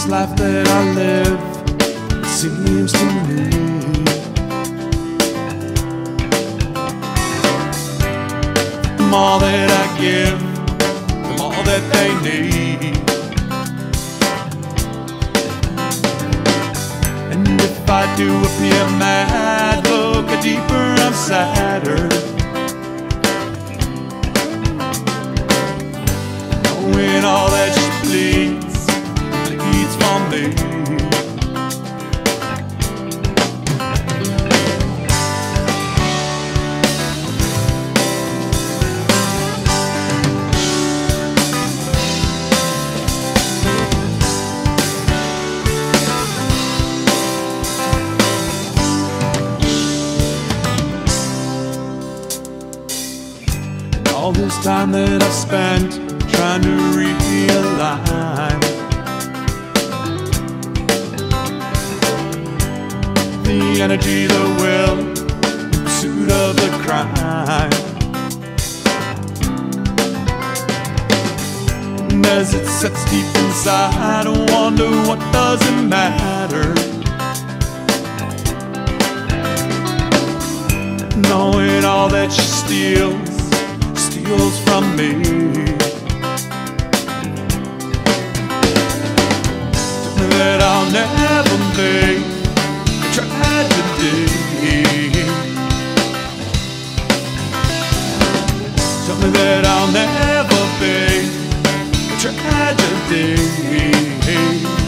this life that I live, it seems to me I'm all that I give, I'm all that they need. And if I do appear mad, look deeper, I'm sadder, knowing all that she pleads for me. All this time that I've spent trying to realign the energy, the will, the pursuit of the crime. And as it sets deep inside, I wonder what does it matter, knowing all that she steals from me. That I'll never make a tragedy. Tell me that I'll never make a tragedy.